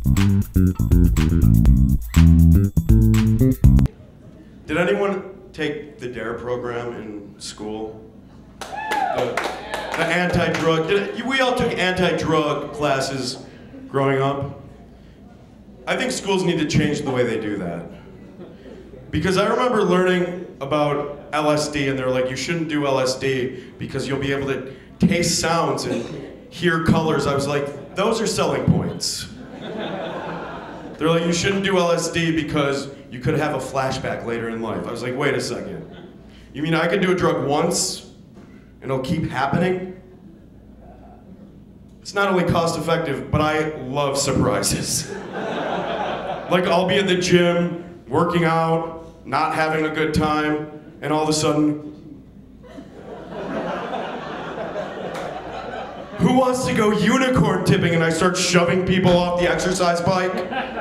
Did anyone take the DARE program in school? The anti-drug, we all took anti-drug classes growing up. I think schools need to change the way they do that. Because I remember learning about LSD and they're like, you shouldn't do LSD because you'll be able to taste sounds and hear colors. I was like, those are selling points. They're like, you shouldn't do LSD because you could have a flashback later in life. I was like, wait a second. You mean I could do a drug once and it'll keep happening? It's not only cost effective, but I love surprises. Like I'll be at the gym, working out, not having a good time, and all of a sudden, who wants to go unicorn tipping? And I start shoving people off the exercise bike.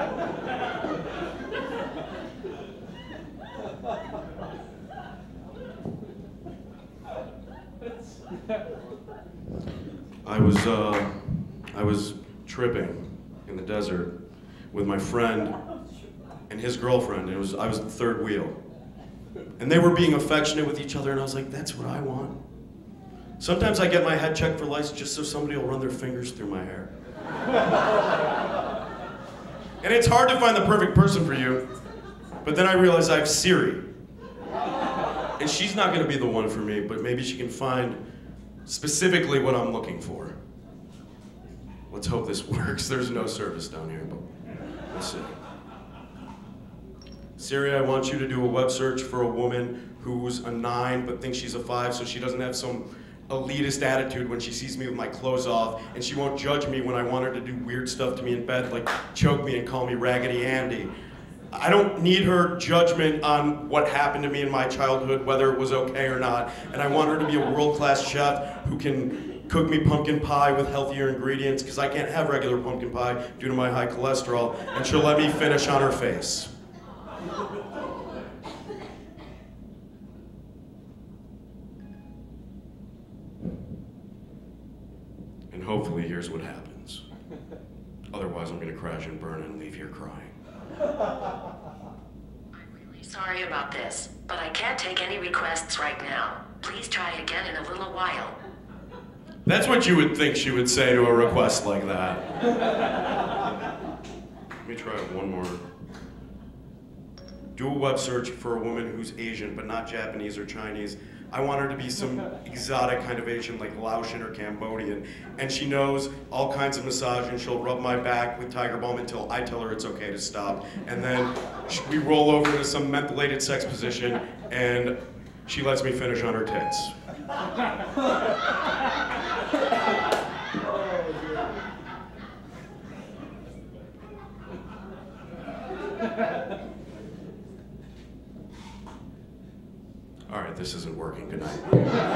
I was tripping in the desert with my friend and his girlfriend. I was the third wheel. And they were being affectionate with each other, and I was like, that's what I want. Sometimes I get my head checked for lice just so somebody will run their fingers through my hair. And it's hard to find the perfect person for you, but then I realize I have Siri. And she's not gonna be the one for me, but maybe she can find specifically what I'm looking for. Let's hope this works. There's no service down here, but we'll see. Siri, I want you to do a web search for a woman who's a 9 but thinks she's a 5 so she doesn't have some elitist attitude when she sees me with my clothes off, and she won't judge me when I want her to do weird stuff to me in bed, like choke me and call me Raggedy Andy. I don't need her judgment on what happened to me in my childhood, whether it was okay or not, and I want her to be a world-class chef who can cook me pumpkin pie with healthier ingredients, because I can't have regular pumpkin pie due to my high cholesterol, and she'll let me finish on her face. And hopefully here's what happens. Otherwise I'm gonna crash and burn and leave here crying. I'm really sorry about this, but I can't take any requests right now. Please try again in a little while. That's what you would think she would say to a request like that. Let me try one more. Do a web search for a woman who's Asian, but not Japanese or Chinese. I want her to be some exotic kind of Asian, like Laotian or Cambodian. And she knows all kinds of massage, and she'll rub my back with Tiger Balm until I tell her it's okay to stop. And then we roll over into some mentholated sex position, and she lets me finish on her tits. All right, this isn't working. Good night.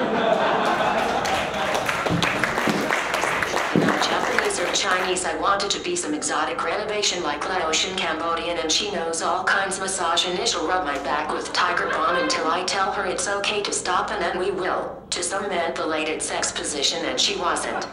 Not Japanese or Chinese, I wanted to be some exotic renovation like Laotian, Cambodian, and she knows all kinds of massage, and she'll rub my back with Tiger Balm until I tell her it's okay to stop, and then we will to some mentholated sex position, and she wasn't.